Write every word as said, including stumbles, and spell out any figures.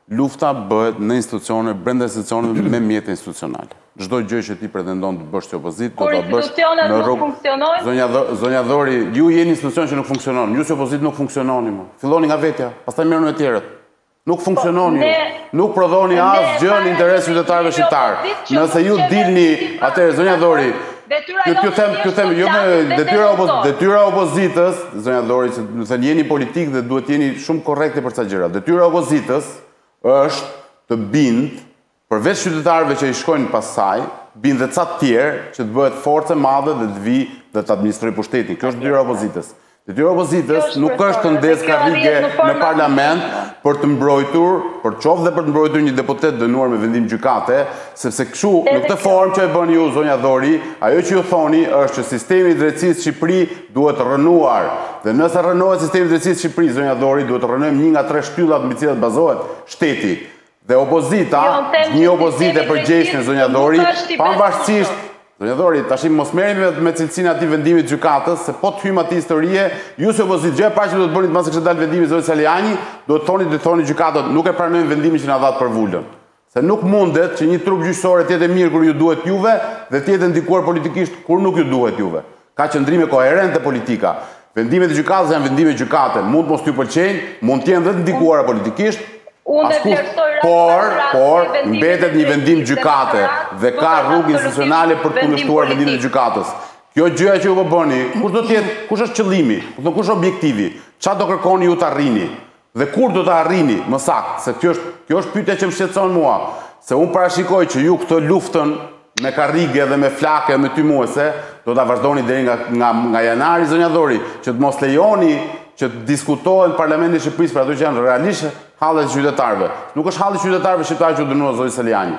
lufta bëhet në institucione, brenda institucioneve me mjete institucionale. Çdo gjë që ti pretendon të bësh si opozitë, do ta bësh. Kur institucionet nuk funksionojnë? Zonja Zonja Dhori, ju jeni institucion që nuk funksionon. Ju si opozitë nuk funksiononi më. Filloni nga vetja, pastaj merrni me të tjerët. Nuk funksiononi ju. Nuk prodhoni asgjë në interes qytetarëve shqiptar. Nëse ju dilni, atëherë Zonja Dhori, Ju them, ju them, jo me detyra opozitës, Zonja Dhori, që më thënë jeni politik dhe duhet jeni shumë korrekte për ca gjëra. Detyra opozitës është të bind, përveç qytetarëve që i shkojnë pas saj, bind dhe ca tjerë që të bëhet forcë e madhe dhe të vi dhe të administrojë pushtetin. Kjo është detyra opozitës. Detyra opozitës nuk është të ndezë karrige në parlament për të mbrojtur, për qoftë dhe për të mbrojtur një deputet dënuar me vendim gjykate, sepse kështu në këtë formë që e bën ju, Zonja Dhori, ajo që ju thoni është që sistemi i drejtësisë Shqipëri duhet rënuar. Dhe nëse rënohet sistemi i drejtësisë Shqipëri, Zonja Dhori, duhet të rënojmë një nga tre shtyllat mbi të cilat bazohet shteti. Dhe opozita, një opozitë e përgjegjshme, Zonja Dhori, pavarësisht Zonja Dhori, tashim mos merrni me cilësinë e atij vendimit gjykatës, se po të hyjmë atij historie, ju si opozitë gjë pa që do të bëni pas se kishte dalë vendimi Zoti Saliani, do të thoni, do të thoni gjykatët, nuk e pranojmë vendimin që na dha për vulën. Se nuk mundet që një trup gjyqësore të jetë mirë kur ju duhet juve dhe të jetë ndikuar politikisht kur nuk ju duhet juve. Ka qëndrime koherente politika. Vendimet e gjykatës janë vendime gjykate, mund mos t'ju pëlqejnë, mund të jenë dhe të ndikuara politikisht. Por, por, mbetet një vendim gjykate dhe ka rrugë institucionale për të kundërshtuar vendimin e gjykatës. Kjo gjëja që ju po bëni, kush do të jetë, kush është qëllimi, kush është objektivi, çfarë do kërkoni ju të arrini dhe kur do të arrini, më saktë, se kjo është, kjo është pyetja që më shqetëson mua, se unë parashikoj që ju këtë luftën me karrige dhe me flake me tymuese, do ta vazhdoni deri nga nga nga janari, Zonja Dhori, që të mos lejoni që të diskutohen në Parlamentin e Shqipërisë për ato që janë realisht hallet e qytetarëve. Nuk është halli i qytetarëve shqiptarë që dënuan Zoti Saliani.